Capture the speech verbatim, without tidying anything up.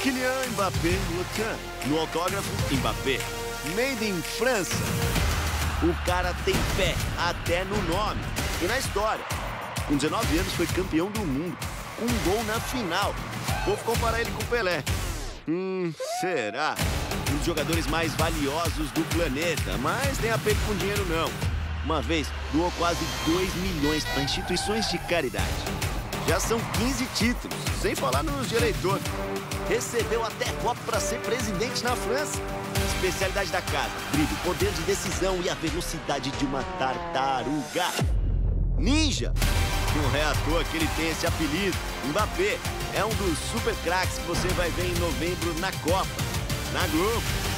Kylian Mbappé Lutin. No autógrafo, Mbappé. Made in França. O cara tem pé até no nome e na história. Com dezenove anos foi campeão do mundo. Um gol na final. Vou comparar ele com o Pelé. Hum, será? Um dos jogadores mais valiosos do planeta. Mas tem apego com dinheiro não. Uma vez doou quase dois milhões para instituições de caridade. Já são quinze títulos, sem falar nos de eleitor. Recebeu até voto para ser presidente na França. Especialidade da casa, drible, poder de decisão e a velocidade de uma tartaruga. Ninja! Não é à toa que ele tem esse apelido. Mbappé é um dos super craques que você vai ver em novembro na Copa, na Globo.